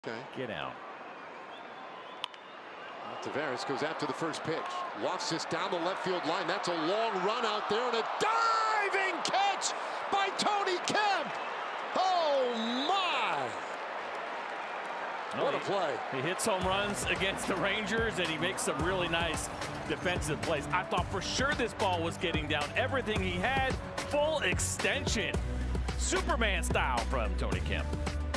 Okay. Get out. Tavares goes after the first pitch. Lofts this down the left field line. That's a long run out there and a diving catch by Tony Kemp. Oh my! What a play. He hits home runs against the Rangers and he makes some really nice defensive plays. I thought for sure this ball was getting down. Everything he had, full extension. Superman style from Tony Kemp.